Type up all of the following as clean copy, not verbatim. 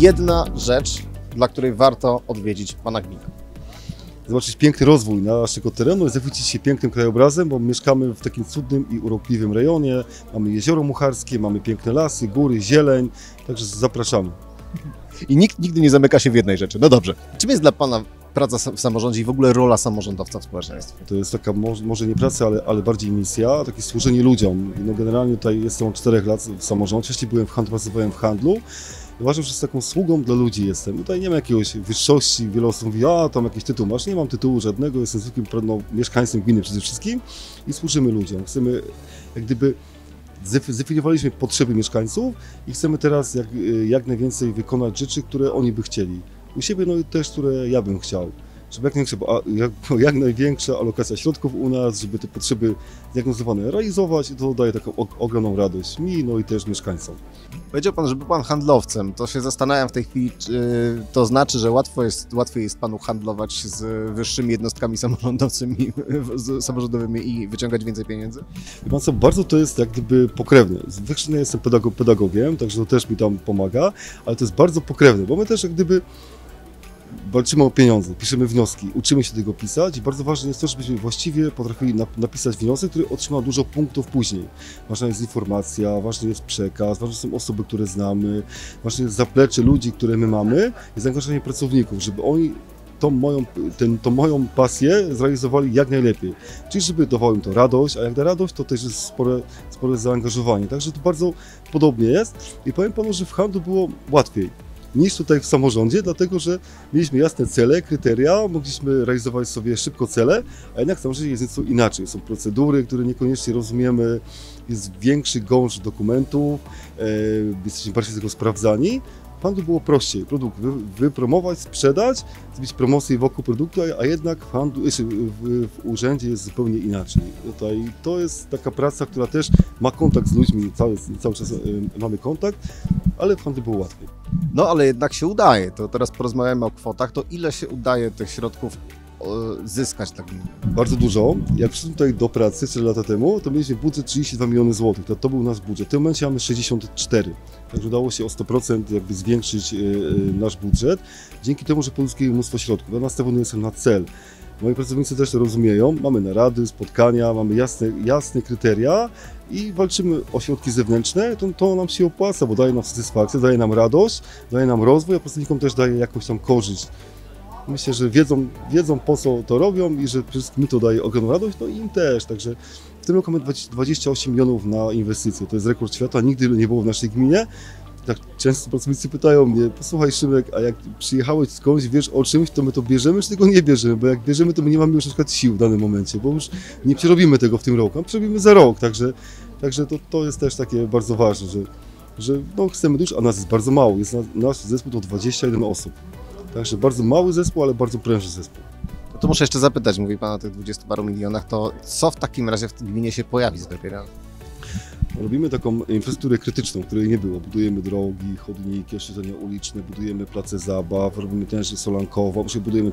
jedna rzecz, dla której warto odwiedzić Pana gminę? Zobaczyć piękny rozwój naszego terenu i zachwycić się pięknym krajobrazem, bo mieszkamy w takim cudnym i urokliwym rejonie. Mamy jezioro mucharskie, mamy piękne lasy, góry, zieleń, także zapraszamy. I nikt nigdy nie zamyka się w jednej rzeczy. No dobrze. Czym jest dla Pana praca w samorządzie i w ogóle rola samorządowca w społeczeństwie? To jest taka może nie praca, ale bardziej misja, takie służenie ludziom. No generalnie tutaj jestem od 4 lat w samorządzie, wcześniej byłem w handlu, pracowałem w handlu. Uważam, że z taką sługą dla ludzi jestem. Tutaj nie ma jakiegoś wyższości, wiele osób mówi, a tam jakiś tytuł masz. Nie mam tytułu żadnego, jestem zwykłym mieszkańcem gminy przede wszystkim i służymy ludziom. Chcemy, jak gdyby, zdefiniowaliśmy potrzeby mieszkańców i chcemy teraz jak najwięcej wykonać rzeczy, które oni by chcieli. U siebie, no i też, które ja bym chciał. Żeby jak największa alokacja środków u nas, żeby te potrzeby zdiagnozowane realizować i to daje taką ogromną radość mi, no i też mieszkańcom. Powiedział Pan, że był Pan handlowcem. To się zastanawiam w tej chwili, czy to znaczy, że łatwiej jest Panu handlować z wyższymi jednostkami samorządowymi i wyciągać więcej pieniędzy? Wie Pan co, bardzo to jest jak gdyby pokrewne. Z wykształcenia jestem pedagogiem, także to też mi tam pomaga, ale to jest bardzo pokrewne, bo my też jak gdyby walczymy o pieniądze, piszemy wnioski, uczymy się tego pisać i bardzo ważne jest to, żebyśmy właściwie potrafili napisać wniosek, który otrzyma dużo punktów później. Ważna jest informacja, ważny jest przekaz, ważne są osoby, które znamy, ważne jest zaplecze ludzi, które my mamy i zaangażowanie pracowników, żeby oni tą moją pasję zrealizowali jak najlepiej. Czyli żeby dawało im to radość, a jak da radość, to też jest spore zaangażowanie. Także to bardzo podobnie jest i powiem Panu, że w handlu było łatwiej niż tutaj w samorządzie, dlatego że mieliśmy jasne cele, kryteria, mogliśmy realizować sobie szybko cele, a jednak w samorządzie jest nieco inaczej. Są procedury, które niekoniecznie rozumiemy, jest większy gąszcz dokumentów, jesteśmy bardziej z tego sprawdzani. W handlu było prościej, produkt wypromować, sprzedać, zrobić promocję wokół produktu, a jednak w handlu, w urzędzie jest zupełnie inaczej. Tutaj to jest taka praca, która też ma kontakt z ludźmi, cały czas mamy kontakt, ale w handlu było łatwiej. No ale jednak się udaje. To teraz porozmawiamy o kwotach. To ile się udaje tych środków zyskać tak? Bardzo dużo. Jak przyszedłem tutaj do pracy 4 lata temu, to mieliśmy budżet 32 miliony złotych. To był nasz budżet. W tym momencie mamy 64. Także udało się o 100% jakby zwiększyć nasz budżet. Dzięki temu, że pozyskujemy mnóstwo środków. Ja nastawiony jestem na cel. Moi pracownicy też to rozumieją. Mamy narady, spotkania, mamy jasne kryteria i walczymy o środki zewnętrzne. To nam się opłaca, bo daje nam satysfakcję, daje nam radość, daje nam rozwój, a pracownikom też daje jakąś tam korzyść. Myślę, że wiedzą po co to robią i że przede wszystkim mi to daje ogromną radość, no i im też. Także w tym roku mamy 28 milionów na inwestycje. To jest rekord świata, nigdy nie było w naszej gminie. Tak często pracownicy pytają mnie, posłuchaj Szymek, a jak przyjechałeś skądś, wiesz o czymś, to my to bierzemy, czy tego nie bierzemy? Bo jak bierzemy, to my nie mamy już na przykład sił w danym momencie, bo już nie przerobimy tego w tym roku, a przerobimy za rok. Także to jest też takie bardzo ważne, że no, chcemy dużo, a nas jest bardzo mało. Jest nasz zespół to 21 osób. Także bardzo mały zespół, ale bardzo prężny zespół. No to muszę jeszcze zapytać, mówi Pan o tych 20 paru milionach, to co w takim razie w gminie się pojawi z pieniądze? Robimy taką infrastrukturę krytyczną, której nie było. Budujemy drogi, chodniki, oświetlenia uliczne, budujemy place zabaw, robimy tężę solankową,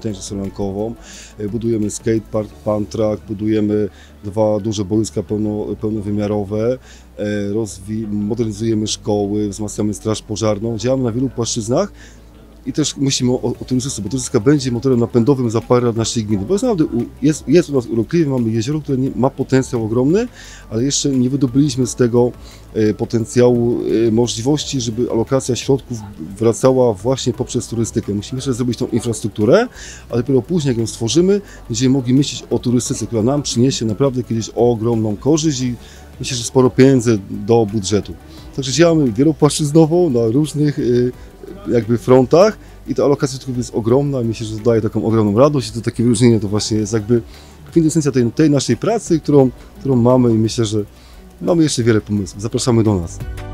budujemy skatepark, Pantrack, budujemy 2 duże boiska pełnowymiarowe, modernizujemy szkoły, wzmacniamy straż pożarną, działamy na wielu płaszczyznach. I też myślimy o turystyce, bo turystyka będzie motorem napędowym za parę lat naszej gminy. Bo naprawdę jest u nas urokliwie, mamy jezioro, które ma potencjał ogromny, ale jeszcze nie wydobyliśmy z tego potencjału możliwości, żeby alokacja środków wracała właśnie poprzez turystykę. Musimy jeszcze zrobić tą infrastrukturę, a dopiero później, jak ją stworzymy, będziemy mogli myśleć o turystyce, która nam przyniesie naprawdę kiedyś ogromną korzyść i myślę, że sporo pieniędzy do budżetu. Także działamy wielopłaszczyznowo na różnych jakby frontach i ta alokacja środków jest ogromna i myślę, że daje taką ogromną radość i to takie wyróżnienie to właśnie jest jakby kwintesencja tej naszej pracy, którą mamy i myślę, że mamy jeszcze wiele pomysłów. Zapraszamy do nas.